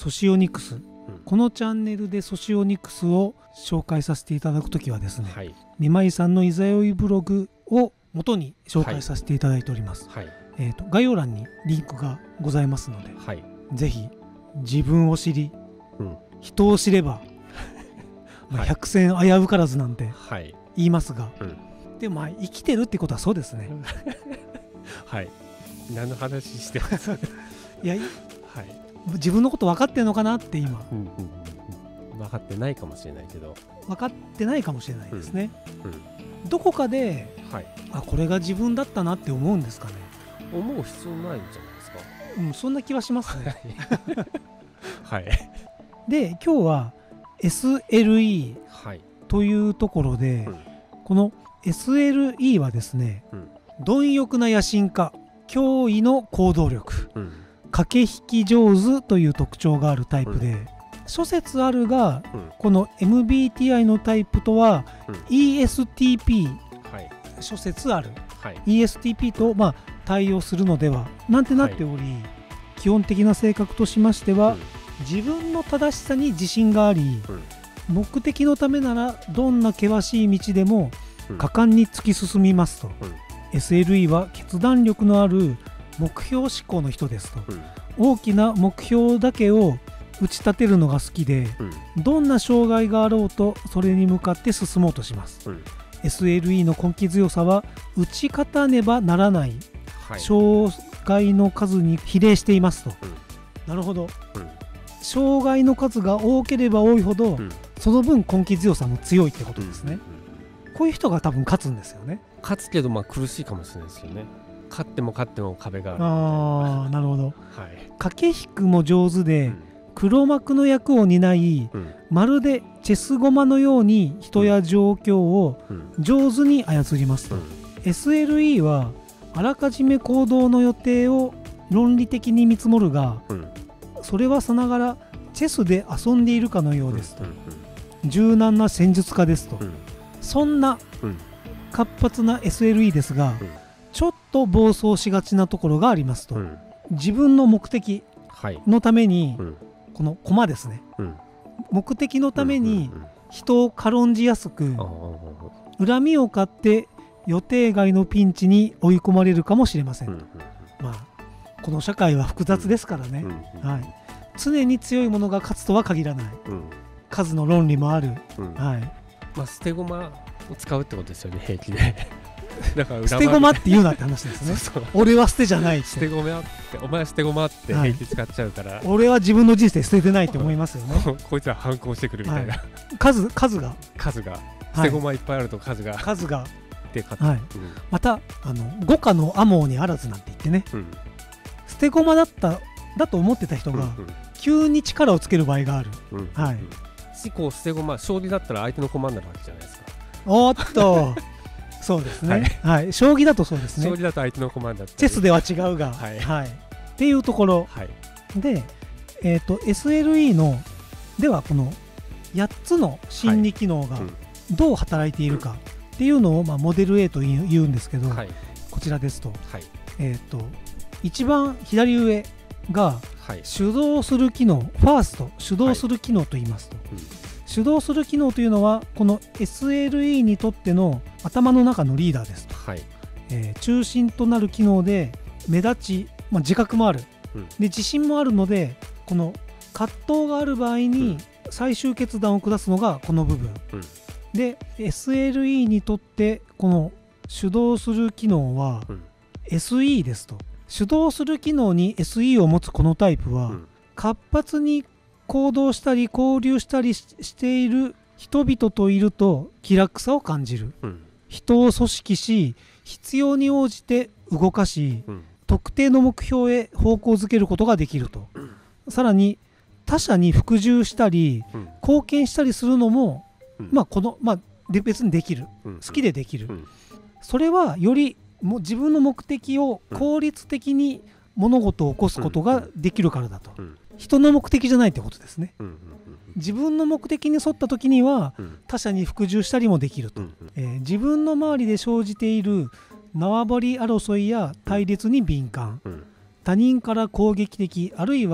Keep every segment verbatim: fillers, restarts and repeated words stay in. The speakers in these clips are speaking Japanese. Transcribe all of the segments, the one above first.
ソシオニクス、うん、このチャンネルでソシオニクスを紹介させていただくときはですね、はい、めまいさんのいざよいブログを元に紹介させていただいております、はい、えーと、概要欄にリンクがございますので、はい、ぜひ自分を知り、うん、人を知ればまあ百戦危うからずなんて言いますが、はいうん、でもまあ生きてるってことはそうですねはい何の話してますいや、はい、自分のこと分かってるのかなって今、うんうんうん、分かってないかもしれないけど分かってないかもしれないですね、うんうん、どこかで、はい、あこれが自分だったなって思うんですかね。 思う必要ないんじゃないですか。 うん、そんな気はしますねはいで今日は エスエルイー というところで、はいうん、この エスエルイー はですね、うん、貪欲な野心家、驚異の行動力、うん、駆け引き上手という特徴があるタイプで、うん、諸説あるが、うん、この エムビーティーアイ のタイプとは、うん、イーエスティーピー、はい、諸説ある、はい、イーエスティーピー と、まあ、対応するのではなんてなっており、はい、基本的な性格としましては、うん、自分の正しさに自信があり、うん、目的のためならどんな険しい道でも果敢に突き進みますと、うん、エスエルイー は決断力のある目標志向の人ですと、うん、大きな目標だけを打ち立てるのが好きで、うん、どんな障害があろうとそれに向かって進もうとします、うん、エスエルイー の根気強さは打ち勝たねばならない、はい、障害の数に比例していますと、うん、なるほど、うん、障害の数が多ければ多いほど、うん、その分根気強さも強いってことですね、うんうん、こういう人が多分勝つんですよね。 勝つけどまあ苦しいかもしれないですよね。勝っても勝っても壁がある。 ああなるほど、はい、駆け引くも上手で、うん、黒幕の役を担い、うん、まるでチェス駒のように人や状況を上手に操りますと、うん、エスエルイー はあらかじめ行動の予定を論理的に見積もるが、うん、それはさながらチェスで遊んでいるかのようですと、うんうんうん、柔軟な戦術家ですと、うん、そんな活発な エスエルイー ですが、うん、ちょっと暴走しがちなところがありますと、うん、自分の目的のために、はいうん、この駒ですね、うん、目的のために人を軽んじやすく、うんうんうん、恨みを買って予定外のピンチに追い込まれるかもしれません、うんうんうん、まあこの社会は複雑ですからね、うんうんうんはい、常に強いものが勝つとは限らない、うん、数の論理もある、うんはいまあ、捨て駒を使うってことですよね平気でだから捨て駒って言うなって話ですねそうそう俺は捨てじゃないって捨て駒ってお前は捨て駒って平気使っちゃうから、はい、 俺は自分の人生捨ててないって思いますよねこいつは反抗してくるみたいな、はい、 数, 数が数が捨て駒いっぱいあると数が、 はい、数がはいうん、 またあの五花のアモーにあらずなんて言ってね、うん、捨て駒だっただと思ってた人が、うんうん、急に力をつける場合がある、うんうんはい、 しこう捨て駒将棋だったら相手の駒になるわけじゃないですか。 おっとそうですね、はいはい、将棋だとそうですね。 将棋だと相手の駒になってチェスでは違うが、はいはい、っていうところ、はい、で、えーと、エスエルイー のではこのやっつの心理機能がどう働いているか、はいうんっていうのを、まあ、モデル A と言うんですけど、はい、こちらですと、はいえー、と一番左上が主導する機能、ファースト主導する機能と言いますと、はいうん、主導する機能というのはこの エスエルイー にとっての頭の中のリーダーですと、はいえー、中心となる機能で目立ち、まあ、自覚もある、うん、で自信もあるのでこの葛藤がある場合に最終決断を下すのがこの部分、うんで エスエルイー にとってこの主導する機能は エスイー ですと、主導する機能に エスイー を持つこのタイプは活発に行動したり交流したりしている人々といると気楽さを感じる、うん、人を組織し必要に応じて動かし、うん、特定の目標へ方向づけることができると、うん、さらに他者に服従したり、うん、貢献したりするのもうんまあこのまあ、で別にできる、うん、好きでできる、うん、それはよりも自分の目的を効率的に物事を起こすことができるからだと、うん、人の目的じゃないってことですね、うんうんうん、自分の目的に沿った時には他者に服従したりもできると、うんうんえー、自分の周りで生じている縄張り争いや対立に敏感、うん、他人から攻撃的あるいは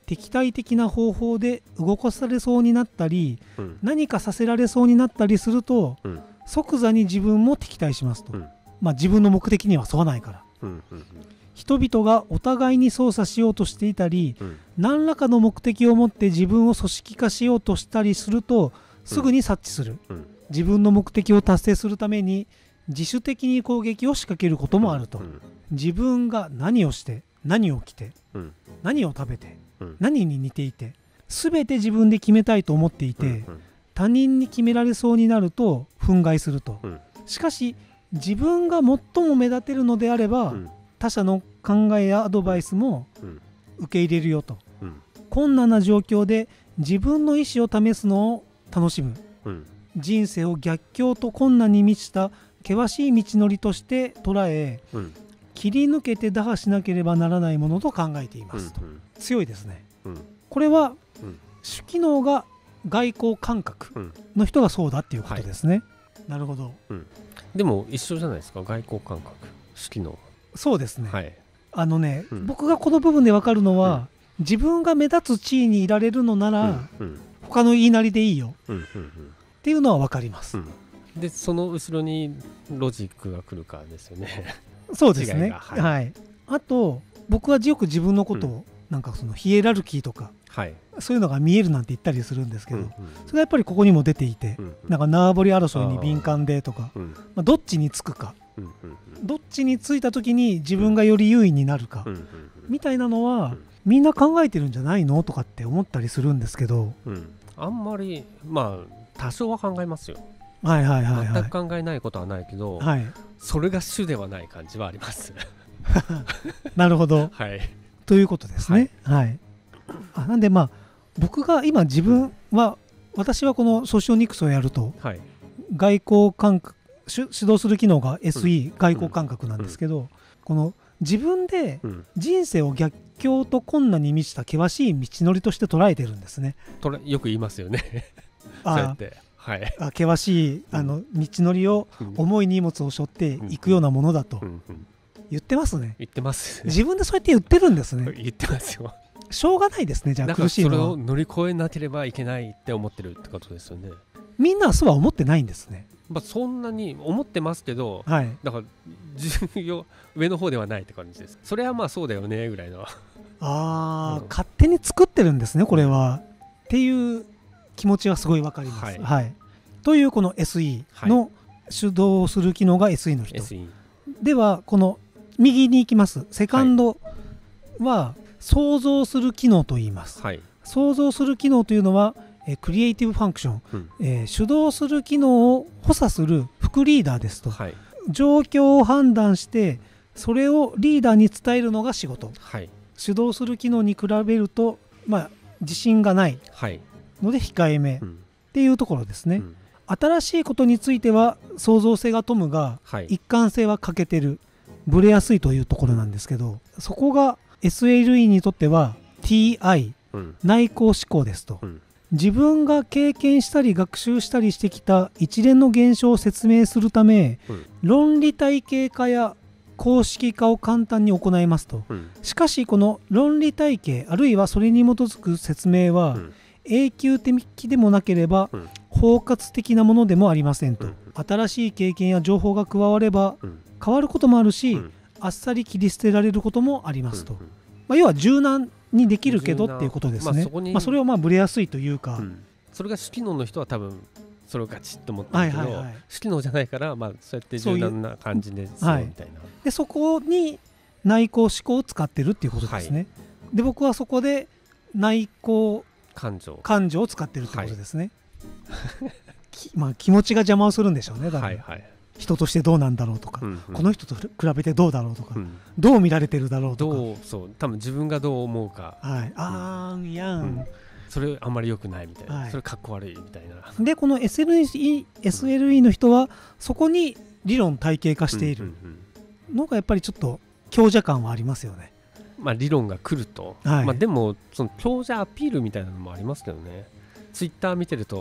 敵対的な方法で動かされそうになったり、 うん、 何かさせられそうになったりすると、うん、即座に自分も敵対しますと、うん、まあ、自分の目的には沿わないから、うんうんうん、人々がお互いに操作しようとしていたり、うん、何らかの目的を持って自分を組織化しようとしたりするとすぐに察知する、うんうん、自分の目的を達成するために自主的に攻撃を仕掛けることもあると、うんうん、自分が何をして何を着て、うん、何を食べて、うん、何に似ていて全て自分で決めたいと思っていて、うんうん、他人に決められそうになると憤慨すると、うん、しかし自分が最も目立てるのであれば、うん、他者の考えやアドバイスも受け入れるよと、うん、困難な状況で自分の意思を試すのを楽しむ、うん、人生を逆境と困難に満ちた険しい道のりとして捉え、うん、切り抜けて打破しなければならないものと考えていますと、うんうん、強いですね、うん、これは、うん、主機能が外交感覚の人がそうだっていうことですね、はい、なるほど、 うん、でも一緒じゃないですか、外交感覚主機能。 そうですね、 はい、 あのね、うん、僕がこの部分で分かるのは、うん、自分が目立つ地位にいられるのなら、うんうん、他の言いなりでいいよ、うんうんうん、っていうのは分かります、うん、 でその後ろにロジックが来るかですよね。 そうですね、はい、はい、あと僕はよく自分のことを、うん、なんかそのヒエラルキーとか、はい、そういうのが見えるなんて言ったりするんですけど、うんうん、それがやっぱりここにも出ていて、うんうん、なんか縄張り争いに敏感でとか、うんまあ、どっちにつくか、うんうんうん、どっちについた時に自分がより優位になるか、うんうんうん、みたいなのは、うん、みんな考えてるんじゃないのとかって思ったりするんですけど、 うん、あんまりまあ多少は考えますよ。 はいはいはいはい、 全く考えないことはないけど、はい、それが主ではない感じはありますなるほど、 はい、 ということですね、はいはい、あなんでまあ僕が今自分は、うん、私はこのソシオニクスをやると、はい、外交感覚主導する機能が エスイー、うん、外交感覚なんですけど、うん、この自分で人生を逆境と困難に満ちた険しい道のりとして捉えてるんですね。 よく言いますよねそうやって、はい、 あ険しいあの道のりを重い荷物を背負っていくようなものだと言ってますね。 言ってます自分でそうやって言ってるんですね。 言ってますよ。 しょうがないですね。じゃあ苦しいのはそれを乗り越えなければいけないって思ってるってことですよね。 みんなはそうは思ってないんですね。 まあ、そんなに思ってますけど、はい、だから重要上の方ではないって感じです。それはまあそうだよねぐらいのあ、うん、勝手に作ってるんですねこれは、っていう気持ちはすごいわかります、はいはい、というこの エスイー の主導する機能が エスイー の人、はい、ではこの右に行きますセカンドは想像する機能と言います、はい、想像する機能というのはクリエイティブファンクション、うんえー、主導する機能を補佐する副リーダーですと、はい、状況を判断してそれをリーダーに伝えるのが仕事、はい、主導する機能に比べると、まあ、自信がないので控えめっていうところですね、うん、新しいことについては創造性が富むが、はい、一貫性は欠けてるブレやすいというところなんですけど、そこが エスエルイー にとっては ティーアイ、うん、内向思考ですと、うん自分が経験したり学習したりしてきた一連の現象を説明するため、うん、論理体系化や公式化を簡単に行いますと、うん、しかしこの論理体系あるいはそれに基づく説明は、うん、永久的でもなければ、うん、包括的なものでもありませんと、うん、新しい経験や情報が加われば、うん、変わることもあるし、うん、あっさり切り捨てられることもありますと、うんまあ、要は柔軟にできるけどっていうことですね。まあ そ, まあ、それをまあブレやすいというか、うん、 それが主機能の人は多分それをガチッと思ってるけど、はいはいはい、主機能じゃないから、まあ、そうやって柔軟な感じでそうみたいな、はい、 でそこに内向思考を使ってるっていうことですね、はい、で僕はそこで内向感情感情を使ってるってことですね、はいまあ、気持ちが邪魔をするんでしょうねだから、はいはい、人としてどうなんだろうとか、うんうん、この人と比べてどうだろうとか、うん、どう見られてるだろうとか、 どうそう多分自分がどう思うか、 はい、あーんやん、うん、 それあんまり良くないみたいな、はい、それかっこ悪いみたいな。 でこの エスエルイー、エスエルイー の人はそこに理論体系化しているのがやっぱりちょっと強者感はありますよね。 まあ、理論が来ると、はいまあ、でもその強者アピールみたいなのもありますけどね。ツイッター見てると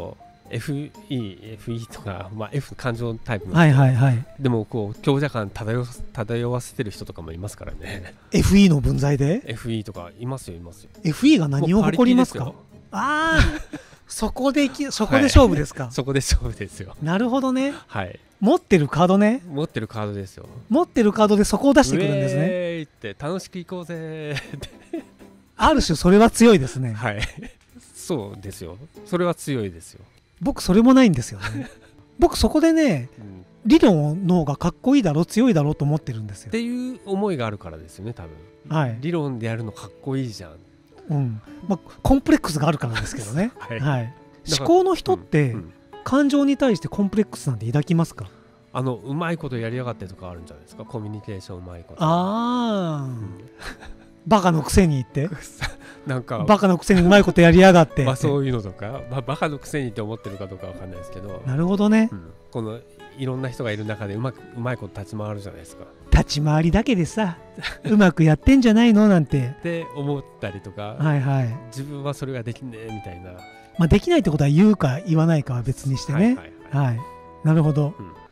エフイー、エフイー とか、まあ、F 感情タイプの人、はいはいはい、 でもこう強者感漂漂わせてる人とかもいますからね。 エフイー の分際でエフイー とかいますよいますよ。 エフイー が何を誇りますか？ああそこでそこで勝負ですか、はい、 そこで勝負ですよ。 なるほどね、 はい、 持ってるカードね。 持ってるカードですよ。 持ってるカードでそこを出してくるんですね。 ウェーイって楽しくいこうぜってある種それは強いですね。 はいそうですよ、それは強いですよ。僕それもないんですよね僕そこでね、うん、理論の方がかっこいいだろ強いだろうと思ってるんですよっていう思いがあるからですよね多分、はい、理論でやるのかっこいいじゃん、 うんまあ、コンプレックスがあるからですけどね、はいはい、思考の人って、うんうん、感情に対してコンプレックスなんて抱きますか？ あのうまいことやりやがってとかあるんじゃないですか。コミュニケーションうまいこと。 ああ、うん、バカのくせに言ってなんかバカのくせにうまいことやりやがってまあそういうのとか、まあ、バカのくせにって思ってるかどうかわかんないですけど。 なるほどね、 うん、このいろんな人がいる中でうまくうまいこと立ち回るじゃないですか。 立ち回りだけでさうまくやってんじゃないのなんてって思ったりとか、 はいはい、 自分はそれができねえみたいな、 まあ、できないってことは言うか言わないかは別にしてね、はいはいはい、はい、なるほど、うん